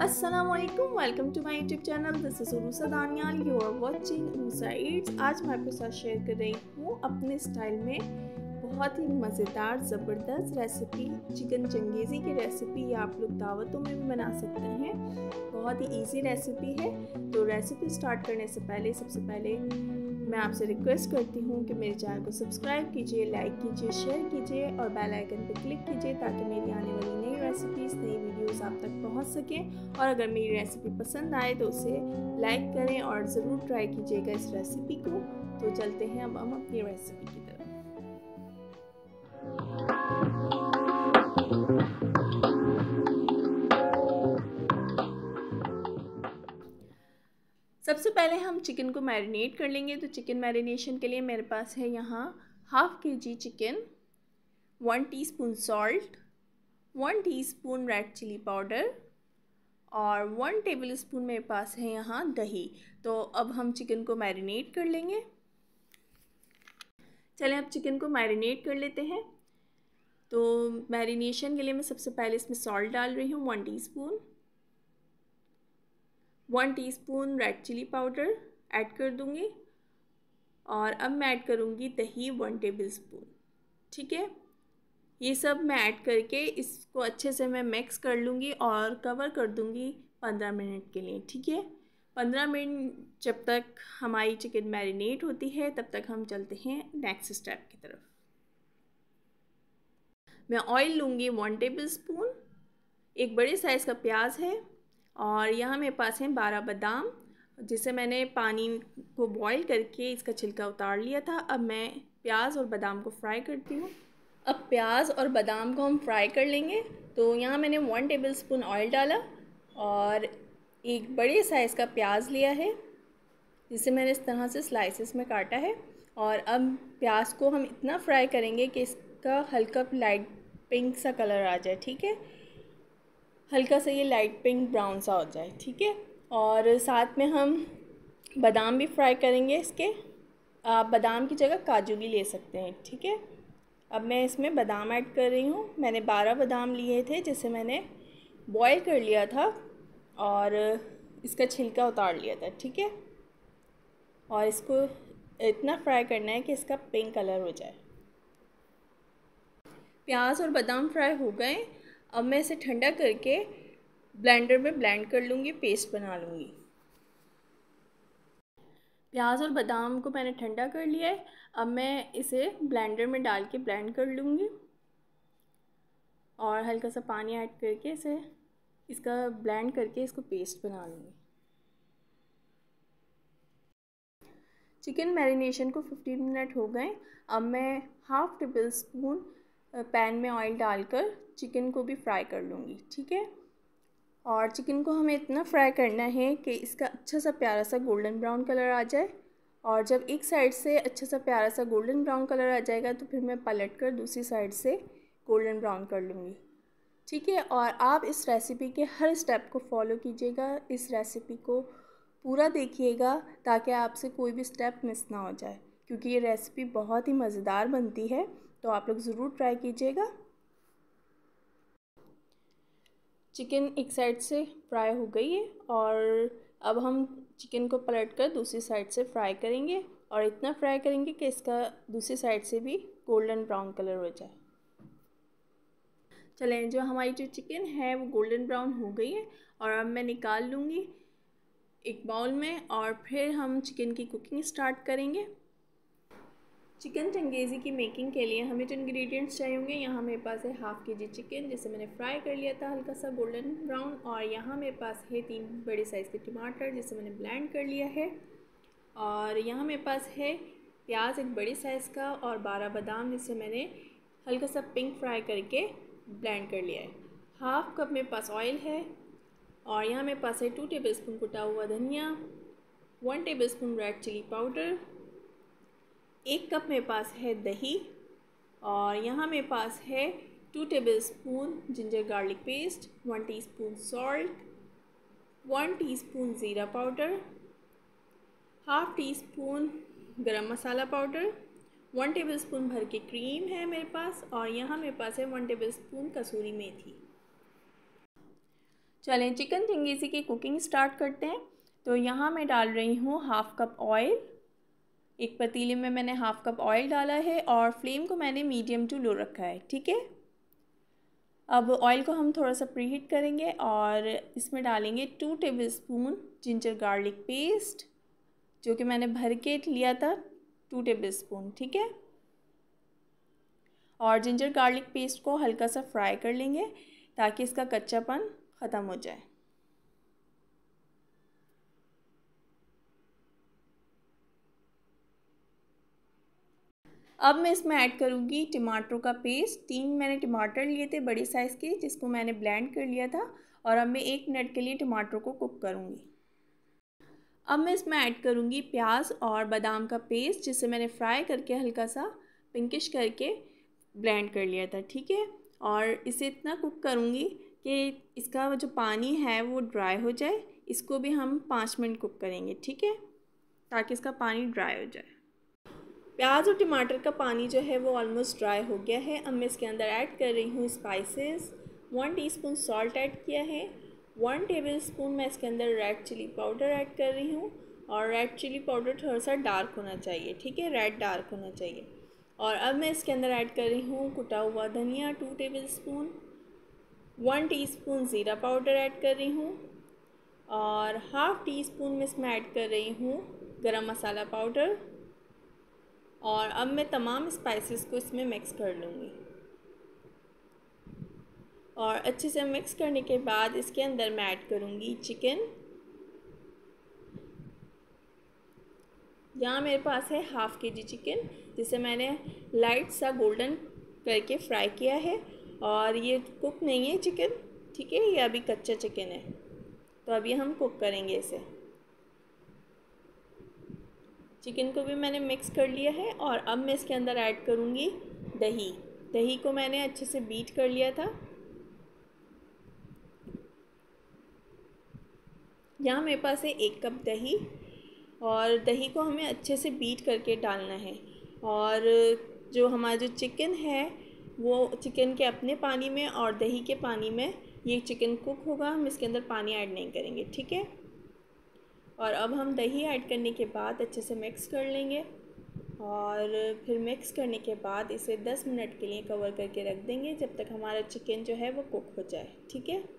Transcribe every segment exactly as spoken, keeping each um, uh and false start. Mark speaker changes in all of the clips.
Speaker 1: अस्सलामुअलैकुम, welcome to my YouTube channel. This is Urusa Daniyal, you are watching Urusa eats. आज मैं आपके साथ शेयर कर रही हूँ अपने स्टाइल में बहुत ही मज़ेदार ज़बरदस्त रेसिपी, चिकन चंगेज़ी की रेसिपी। ये आप लोग दावतों में भी बना सकते हैं, बहुत ही इजी रेसिपी है। तो रेसिपी स्टार्ट करने से पहले सबसे पहले मैं आपसे रिक्वेस्ट करती हूँ कि मेरे चैनल को सब्सक्राइब कीजिए, लाइक कीजिए, शेयर कीजिए और बेल आइकन पर क्लिक कीजिए ताकि मेरी आने वाली नई रेसिपीज़, नई वीडियोस आप तक पहुँच सकें। और अगर मेरी रेसिपी पसंद आए तो उसे लाइक करें और ज़रूर ट्राई कीजिएगा इस रेसिपी को। तो चलते हैं अब हम अपनी रेसिपी की तरफ। सबसे पहले हम चिकन को मैरिनेट कर लेंगे। तो चिकन मैरिनेशन के लिए मेरे पास है यहाँ half K G chicken, one teaspoon salt, one teaspoon red chilli powder और वन टेबलस्पून मेरे पास है यहाँ दही। तो अब हम चिकन को मैरिनेट कर लेंगे। चलें अब चिकन को मैरिनेट कर लेते हैं। तो मैरिनेशन के लिए मैं सबसे पहले इसमें सॉल्ट डाल रही हूँ, one teaspoon, one teaspoon red chilli powder add कर दूँगी और अब मैं ऐड करूँगी दही वन टेबलस्पून। ठीक है, ये सब मैं ऐड करके इसको अच्छे से मैं मिक्स कर लूँगी और कवर कर दूँगी पंद्रह मिनट के लिए। ठीक है, पंद्रह मिनट जब तक हमारी चिकन मैरिनेट होती है तब तक हम चलते हैं नेक्स्ट स्टेप की तरफ। मैं ऑयल लूँगी वन टेबलस्पून, एक बड़े साइज़ का प्याज है और यहाँ मेरे पास है बारह बादाम, जिसे मैंने पानी को बॉईल करके इसका छिलका उतार लिया था। अब मैं प्याज और बादाम को फ्राई करती हूँ। अब प्याज और बादाम को हम फ्राई कर लेंगे। तो यहाँ मैंने वन टेबलस्पून ऑयल डाला और एक बड़े साइज़ का प्याज लिया है जिसे मैंने इस तरह से स्लाइसेस में काटा है। और अब प्याज को हम इतना फ्राई करेंगे कि इसका हल्का लाइट पिंक सा कलर आ जाए। ठीक है, हल्का सा ये लाइट पिंक ब्राउन सा हो जाए। ठीक है, और साथ में हम बादाम भी फ्राई करेंगे इसके। आप बादाम की जगह काजू भी ले सकते हैं। ठीक है, अब मैं इसमें बादाम ऐड कर रही हूँ। मैंने बारह बादाम लिए थे जिसे मैंने बॉईल कर लिया था और इसका छिलका उतार लिया था। ठीक है, और इसको इतना फ्राई करना है कि इसका पिंक कलर हो जाए। प्याज और बादाम फ्राई हो गए। अब मैं इसे ठंडा करके ब्लेंडर में ब्लेंड कर लूँगी, पेस्ट बना लूँगी। प्याज और बादाम को मैंने ठंडा कर लिया है। अब मैं इसे ब्लेंडर में डाल के ब्लेंड कर लूँगी और हल्का सा पानी ऐड करके इसे इसका ब्लेंड करके इसको पेस्ट बना लूँगी। चिकन मैरिनेशन को फिफ्टीन मिनट हो गए। अब मैं हाफ़ टेबल स्पून पैन में ऑयल डालकर चिकन को भी फ्राई कर लूँगी। ठीक है, और चिकन को हमें इतना फ्राई करना है कि इसका अच्छा सा प्यारा सा गोल्डन ब्राउन कलर आ जाए। और जब एक साइड से अच्छा सा प्यारा सा गोल्डन ब्राउन कलर आ जाएगा तो फिर मैं पलट कर दूसरी साइड से गोल्डन ब्राउन कर लूँगी। ठीक है, और आप इस रेसिपी के हर स्टेप को फॉलो कीजिएगा, इस रेसिपी को पूरा देखिएगा ताकि आपसे कोई भी स्टेप मिस ना हो जाए, क्योंकि ये रेसिपी बहुत ही मज़ेदार बनती है। तो आप लोग ज़रूर ट्राई कीजिएगा। चिकन एक साइड से फ्राई हो गई है और अब हम चिकन को पलट कर दूसरी साइड से फ्राई करेंगे और इतना फ्राई करेंगे कि इसका दूसरी साइड से भी गोल्डन ब्राउन कलर हो जाए। चलें, जो हमारी जो चिकन है वो गोल्डन ब्राउन हो गई है और अब मैं निकाल लूँगी एक बाउल में और फिर हम चिकन की कुकिंग स्टार्ट करेंगे। चिकन चंगेज़ी की मेकिंग के लिए हमें जो इंग्रेडिएंट्स चाहिए होंगे, यहाँ मेरे पास है हाफ़ के जी चिकन जिसे मैंने फ्राई कर लिया था हल्का सा गोल्डन ब्राउन, और यहाँ मेरे पास है तीन बड़े साइज़ के टमाटर जिसे मैंने ब्लेंड कर लिया है, और यहाँ मेरे पास है प्याज एक बड़े साइज़ का और बारह बादाम जिसे मैंने हल्का सा पिंक फ्राई करके ब्लेंड कर लिया है। हाफ़ कप मेरे पास ऑयल है और यहाँ मेरे पास है टू टेबल स्पून कुटा हुआ धनिया, one tablespoon red chilli powder, एक कप मेरे पास है दही और यहाँ मेरे पास है two tablespoon ginger garlic paste, one teaspoon salt, one teaspoon ज़ीरा powder, half teaspoon garam masala powder, one tablespoon भर के क्रीम है मेरे पास और यहाँ मेरे पास है वन टेबल स्पून कसूरी मेथी। चलें चिकन चंगेज़ी की कुकिंग स्टार्ट करते हैं। तो यहाँ मैं डाल रही हूँ हाफ़ कप ऑयल। एक पतीले में मैंने हाफ़ कप ऑयल डाला है और फ्लेम को मैंने मीडियम टू लो रखा है, ठीक है। अब ऑयल को हम थोड़ा सा प्रीहीट करेंगे और इसमें डालेंगे two tablespoon ginger garlic paste, जो कि मैंने भर के लिया था, टू टेबलस्पून, ठीक है। और जिंजर गार्लिक पेस्ट को हल्का सा फ्राई कर लेंगे ताकि इसका कच्चापन ख़त्म हो जाए। अब मैं इसमें ऐड करूँगी टमाटरों का पेस्ट। तीन मैंने टमाटर लिए थे बड़े साइज़ के, जिसको मैंने ब्लेंड कर लिया था, और अब मैं एक मिनट के लिए टमाटरों को कुक करूँगी। अब मैं इसमें ऐड करूँगी प्याज और बादाम का पेस्ट, जिसे मैंने फ्राई करके हल्का सा पिंकिश करके ब्लेंड कर लिया था, ठीक है। और इसे इतना कुक करूँगी कि इसका जो पानी है वो ड्राई हो जाए। इसको भी हम पाँच मिनट कुक करेंगे, ठीक है, ताकि इसका पानी ड्राई हो जाए। प्याज और टमाटर का पानी जो है वो ऑलमोस्ट ड्राई हो गया है। अब मैं इसके अंदर ऐड कर रही हूँ spices. One teaspoon salt add किया है। वन टेबलस्पून मैं इसके अंदर रेड चिली पाउडर ऐड कर रही हूँ, और रेड चिली पाउडर थोड़ा सा डार्क होना चाहिए, ठीक है, रेड डार्क होना चाहिए। और अब मैं इसके अंदर ऐड कर रही हूँ कुटा हुआ धनिया टू टेबलस्पून। वन टीस्पून ज़ीरा पाउडर ऐड कर रही हूँ, और हाफ़ टी स्पून में इसमें ऐड कर रही हूँ गरम मसाला पाउडर। और अब मैं तमाम स्पाइसेस को इसमें मिक्स कर लूँगी, और अच्छे से मिक्स करने के बाद इसके अंदर मैं ऐड करूँगी चिकन। यहाँ मेरे पास है हाफ़ के जी चिकन, जिसे मैंने लाइट सा गोल्डन करके फ्राई किया है, और ये कुक नहीं है चिकन, ठीक है, ये अभी कच्चा चिकन है। तो अभी हम कुक करेंगे इसे। चिकन को भी मैंने मिक्स कर लिया है, और अब मैं इसके अंदर ऐड करूँगी दही। दही को मैंने अच्छे से बीट कर लिया था। यहाँ मेरे पास है एक कप दही, और दही को हमें अच्छे से बीट करके डालना है। और जो हमारा जो चिकन है वो चिकन के अपने पानी में और दही के पानी में ये चिकन कुक होगा। हम इसके अंदर पानी ऐड नहीं करेंगे, ठीक है। और अब हम दही ऐड करने के बाद अच्छे से मिक्स कर लेंगे, और फिर मिक्स करने के बाद इसे दस मिनट के लिए कवर करके रख देंगे, जब तक हमारा चिकन जो है वो कुक हो जाए, ठीक है।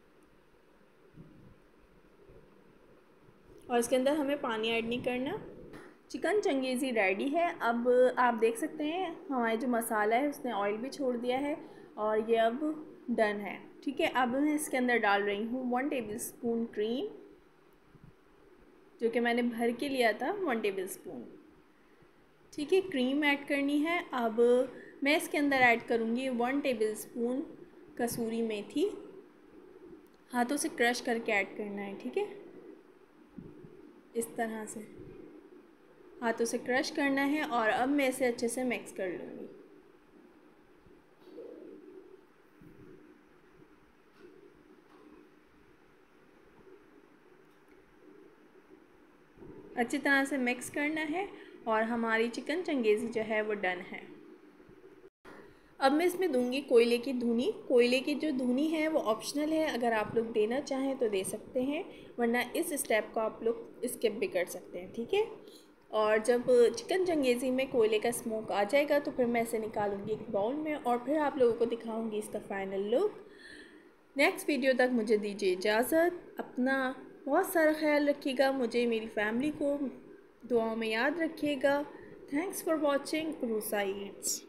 Speaker 1: और इसके अंदर हमें पानी ऐड नहीं करना। चिकन चंगेज़ी रेडी है। अब आप देख सकते हैं हमारा जो मसाला है उसने ऑयल भी छोड़ दिया है, और ये अब डन है, ठीक है। अब मैं इसके अंदर डाल रही हूँ वन टेबल स्पून क्रीम, जो कि मैंने भर के लिया था, वन टेबल स्पून, ठीक है, क्रीम ऐड करनी है। अब मैं इसके अंदर ऐड करूँगी वन टेबल स्पून कसूरी मेथी। हाथों से क्रश करके ऐड करना है, ठीक है, इस तरह से हाथों से क्रश करना है। और अब मैं इसे अच्छे से मिक्स कर लूँगी। अच्छी तरह से मिक्स करना है, और हमारी चिकन चंगेज़ी जो है वो डन है। अब मैं इसमें दूंगी कोयले की धुनी। कोयले की जो धुनी है वो ऑप्शनल है, अगर आप लोग देना चाहें तो दे सकते हैं, वरना इस स्टेप को आप लोग स्किप भी कर सकते हैं, ठीक है। और जब चिकन चंगेज़ी में कोयले का स्मोक आ जाएगा तो फिर मैं इसे निकालूंगी एक बाउल में, और फिर आप लोगों को दिखाऊंगी इसका फाइनल लुक। नेक्स्ट वीडियो तक मुझे दीजिए इजाज़त। अपना बहुत सारा ख्याल रखिएगा, मुझे मेरी फैमिली को दुआओं में याद रखिएगा। Thanks for watching Rusa Yeats.